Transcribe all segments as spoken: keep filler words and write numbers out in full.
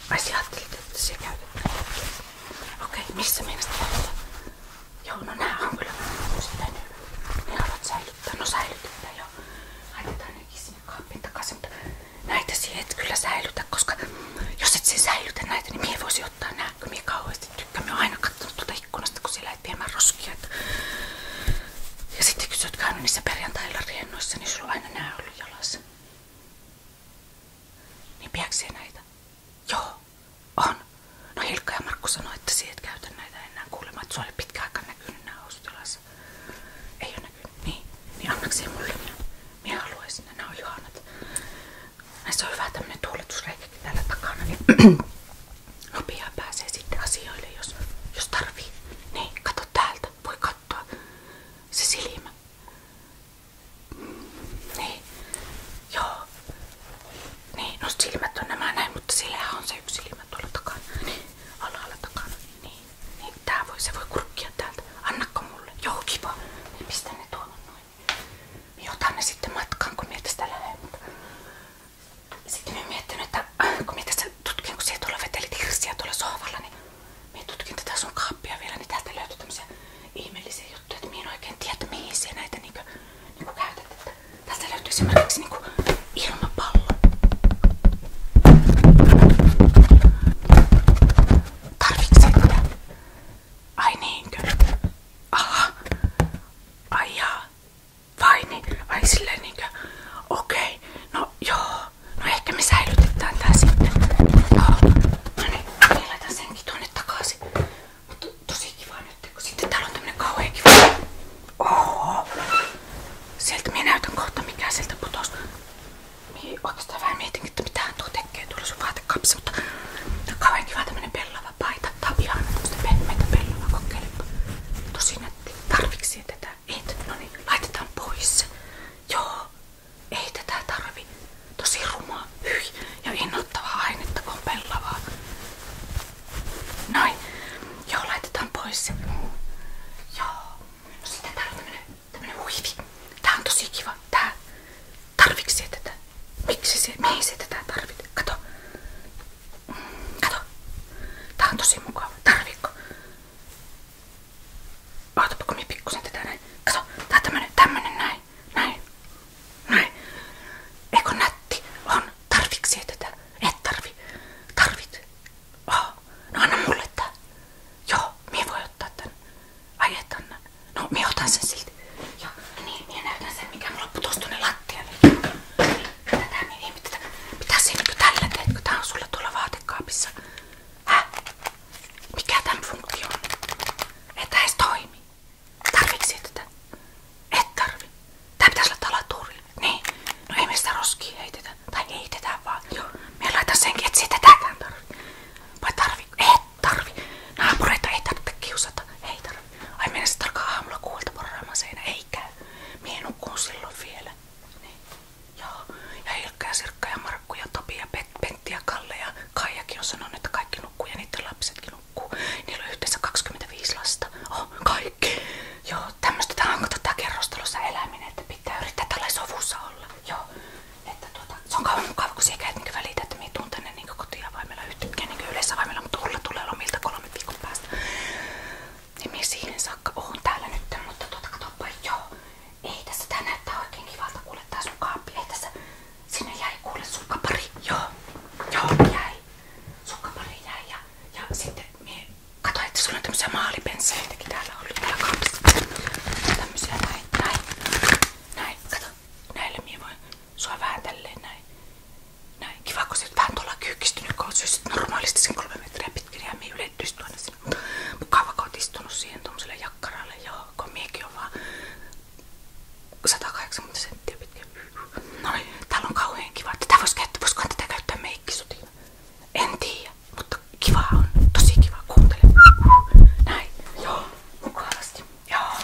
Ai sä ajattelit, että se käytetään. Okei, okay, missä meinasit käytetään? Joo, no nää on kyllä sitä nyt. Ne haluat säilyttää. No säilytetään joo. Laitetaan nekin sinne kaappiin takaisin. Mutta näitä siihen et kyllä säilytä, koska jos et sen säilytä näitä, niin mie voisi ottaa nää. Kun mie kauheasti tykkään. Mie oon aina kattonut tuota ikkunasta, kun siellä lähet viemään roskia. Että... Ja sitten kun sä oot käynyt niissä perjantailla riennoissa, niin sulla on aina nää ollut jalassa. Niin pidäksä näitä? Joo, on. No Hilkka ja Markku sanoi, että sä et käytä näitä enää kuulemma, että sulla oli pitkä aika näkynyt nää housut jalassa. Ei oo näkynyt. Niin, niin annakseen mulle? Mie haluaisin, nää on ihanat. Näissä on hyvä tämmönen tuuletusreikäkin täällä takana, niin nopeaa pääsee sitten asioille, jos, jos tarvii. Niin, kato täältä, voi katsoa se silmä. Niin, joo. Niin, no silmät on nämä näin, mutta sillähän on se yksi silmä tuolla takana. Niin, alhaalla takana. Niin, niin tää voi, se voi kurkkia täältä. Annakko mulle? Joo, kiva. Niin pistän ne tuohon noin. Niin otan ne sitten matkaan, kun mie tästä lähden. Sitten mie miettinyt, että kun mie tässä tutkin, kun siellä tuolla vetelit hirsiä tuolla sohvalla, niin mie tutkin tätä sun kaappia vielä, niin täältä löytyi tämmösiä ihmeellisiä juttuja, että mie en oikein tiedä, mihin siellä näitä niinku, niinku käytät. Että täältä löytyy esimerkiksi niinku ilmapallo. Tarviksä sitä? Ai niinkö? Aha. Ai jaa. Vai niin? Ai silleen niinkö? Okei. No joo. No ehkä me säilytetään tää sitten. Joo. No niin. Niin laitan senkin tuonne takaisin. Mutta tosi kiva nyt, kun sitten täällä on tämmönen kauhean kiva. Oho. Sieltä minä näytän kohta mikä sieltä putos. Mie oikeastaan vähän mietinkin, että mitähän tuo tekee tuolla sun vaatekaapissa, mutta kauhean kiva tämmönen pellava paita. Tää on ihana tämmöstä pehmeitä pellavaa, kokeilepa. Tosi nätti. Tarviksä tätä? Et? No niin, laitetaan pois se. Joo. Ei tätä tarvi. Tosi rumaa. Hyi. Ja innoittavaa ainetta, kun on pellavaa. Noin. Joo, laitetaan pois se. Joo. No sitten täällä on tämmönen, tämmönen huivi. Tää on tosi kiva. Tää. Tarviksä tätä? Miksi se, mihin se tätä tarvit? Kato. Kato. Tää on tosi mukava. Tarviiko? Ootapa kun mie pikkusen tätä näin. Kato. Tää on tämmönen, tämmönen näin. Näin. Näin. Eikö nätti? On. Tarviksä tätä? Et tarvi. Tarvit. Oh. No anna mulle tää. Joo. Mie voi ottaa tän. Ai et anna. No mie otan sen silti. Joo. Niin. Mie näytän sen mikä mulla putos tuonne lattialle. Tätä mie ei mitään. Mitä siinäkö tällä teetkö? Tää on sulla tuolla vaatekaapissa. Häh? Mikä tän funktio on? Et tää edes toimi. Tarviksä tätä? Et tarvi. Tää pitäis olla talatuurilla. Niin. No ei me sitä roskia heitetä. Tai heitetään vaan. Joo. Mie laitan senkin, et sitä tätäkään tarvi. Vai tarvi? Et tarvi. Naapureita ei tarvitse kiusata. Ei tarvi. Ai mennä sit alkaa aamulla kuulta porraamaan seinä. Ei käy. Mie nukkuun silloin vielä. Niin. Joo. Ja Hilkka ja Sirkka ja Markku ja Topi ja Pet, Pentti ja Kalle ja Kaijakin on sanonut, että kaikki nukkuu ja niiden lapsetkin nukkuu. Niillä on yhteensä kaksikymmentäviisi lasta. Oh, kaikki. Joo, tämmöstä tää on kato tää kerrostalossa eläminen, että pitää yrittää tällä sovussa olla. Joo. Että tuota, se on kauan mukava, kun siellä et niinkö välitä, että mie tuun tänne niinkö kotiavaimella yhtäkkiä niinkö yleisavaimella, mutta Ulla tulee lomilta kolme viikon päästä. Niin mie siihen saakka oon täällä nyt, mutta tuota katoppa, joo. Ei tässä, tää näyttää oikein kivalta, kuule tää sun kaappi. Ei tässä, sinne jäi kuule sukkapari. Joo, joo jäi. Sukkapari jäi ja, ja sitten mie kato, että sulla on tämmösiä maalipensseleitäkin täällä ollut täällä kaapissa. Tämmösiä näin, näin, näin, kato. Näillä mie voin sua vähän tälleen näin. Näin, kiva kun sä oot vähän tuolla kyykistynyt, kun oot syösit normaalisti sen kolme metriä pitkin ja mie ylettyis tuonne sinne. Mukava kun oot istunut siihen tommoselle jakkaralle, joo, kun miekin on vaan sata kahdeksankymmentä senttiä pitkä. Noin, täällä on kauhean kiva. Tätä vois käyttää, voisikohan tätä käyttää meikkisutina? En tiedä, mutta kiva on. Tosi kiva, kuuntele. Näin, joo, mukavasti. Joo.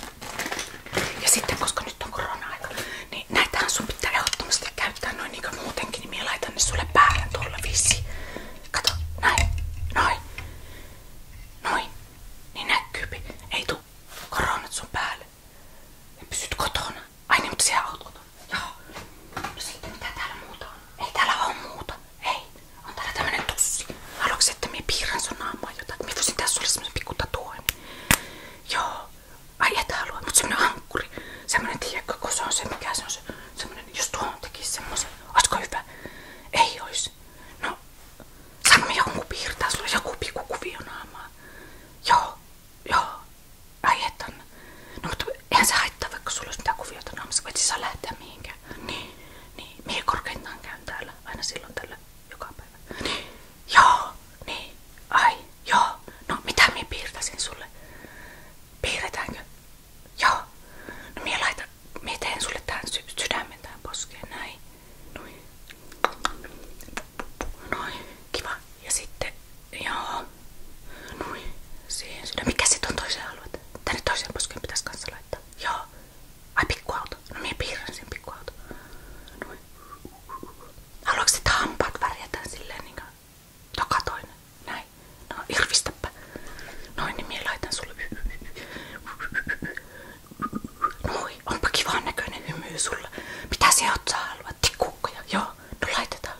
Ja sitten, koska nyt on korona-aika, niin näitähän sun pitää ehdottomasti käyttää noin niinkö muutenkin, niin mie laitan ne sulle päähän tuolla vissiin. Kato, näin. piirtää sulle joku pikku kuvio naamaa. Joo, joo. Ai et Anna. No mutta eihän se haittaa, vaikka sulla olisi mitään kuviota naamassa, kun et saa lähteä mihinkään. Niin, niin. Mie korkeintaan käyn täällä aina silloin tällä joka päivä. Niin, joo, niin. Ai, joo. No mitä mie piirtäisin sulle? Piirretäänkö? Joo. No mie laitan, mie teen sulle tähän sy sydämen tähän poskeen, näin. Noin. Noin. Kiva. Ja sitten, joo. Noin. Siihen sydän. Mikä sit on toiseen alueet? Tänne toiseen poskeen pitäis kanssa laittaa. Joo. Ai pikkuauto. No mie piirrän sen pikkuauto. Noin. Haluatko sitä hampaat värjätään silleen niinkö? Joka toinen. Näin. No irvistäpä. Noin, niin mie laitan sulle. Noin. Onpa kivan näköinen hymy sulla. Mitä se otsaa haluat? Tikukkoja. Joo. No laitetaan.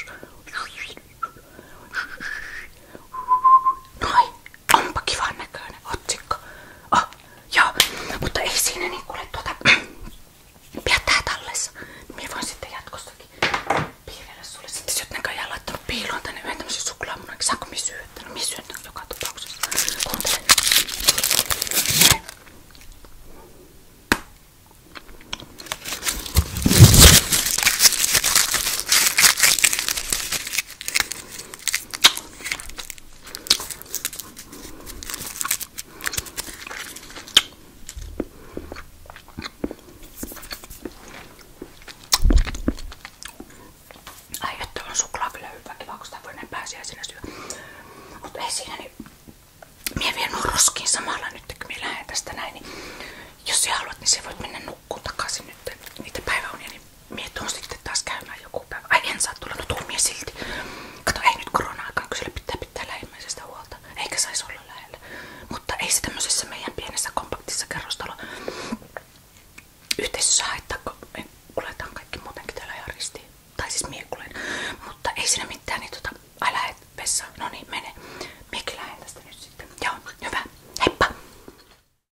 Noin. Onpa kivan näköinen otsikko. Oh. Joo. Mutta ei siinä niin kuule tuota. Pidä tää tallessa. Mie voin sitten jatkossakin piirrellä sulle. Sitten sä oot näköjään laittanut piiloon tänne yhden tämmösen suklaamunakin. Saanko mie syöttää? No mie syöttän joka tapauksessa. Kuuntele. Ai että on suklaa kyllä hyvä, kiva, kun sitä voi näin pääsiäisenä syödä. Mut ei siinä, niin mie vien nuo roskiin samalla nyt, kun mie lähden tästä näin. Niin jos sä haluat, niin sä voit mennä